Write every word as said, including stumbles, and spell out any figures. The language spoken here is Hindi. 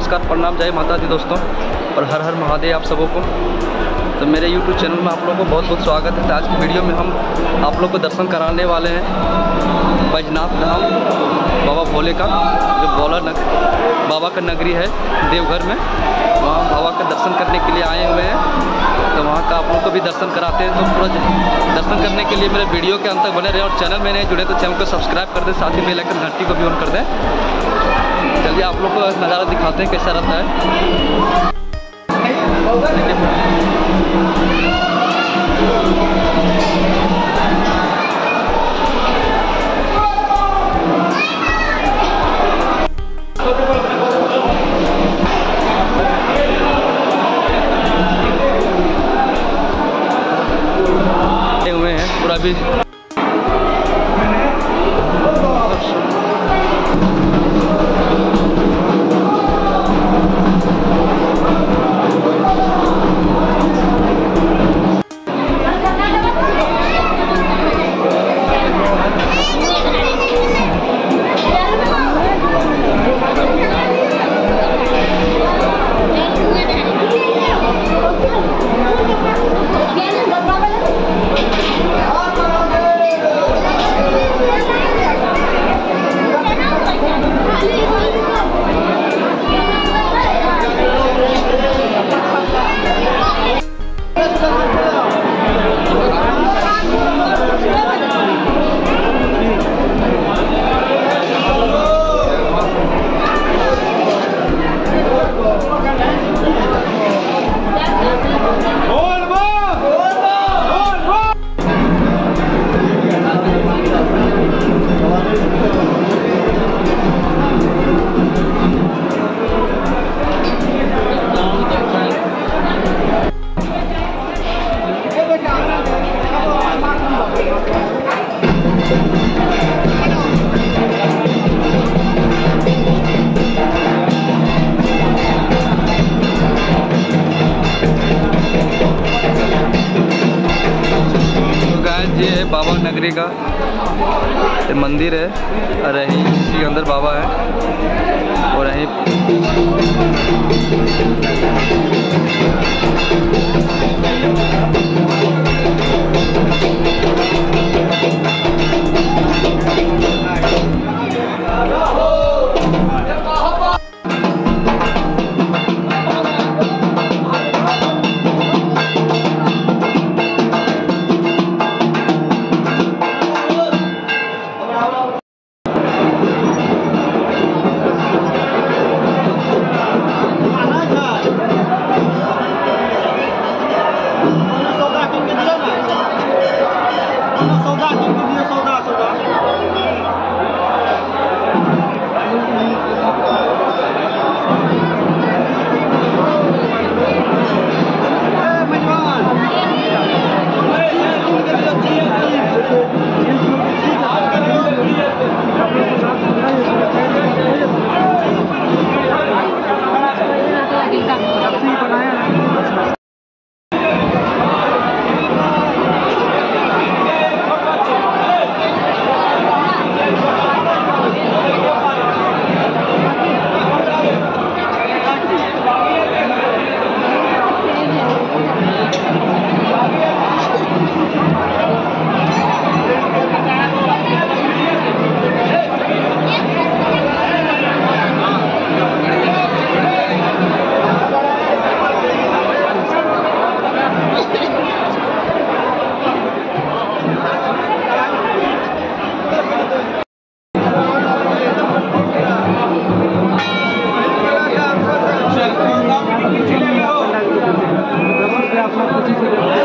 नमस्कार, प्रणाम, जय माता दी दोस्तों, और हर हर महादेव आप सबों को। तो मेरे यूट्यूब चैनल में आप लोगों को बहुत बहुत स्वागत है। तो आज की वीडियो में हम आप लोग को दर्शन कराने वाले हैं बैजनाथ धाम बाबा भोले का, जो भोला नग बाबा का नगरी है देवघर में। वहाँ बाबा का दर्शन करने के लिए आए हुए हैं, तो वहाँ का आप लोग को भी दर्शन कराते हैं। तो पूरा दर्शन करने के लिए मेरे वीडियो के अंत तक बने रहे, और चैनल में नहीं जुड़े तो चैनल को सब्सक्राइब कर दें, साथ ही बेल आइकन घंटी को भी ऑन कर दें। चलिए आप लोग को नज़ारा दिखाते हैं कैसा रहता है। हुए हैं पूरा भी ये बाबा नगरी का ये मंदिर है, और यहीं इसी के अंदर बाबा है, और यहीं आप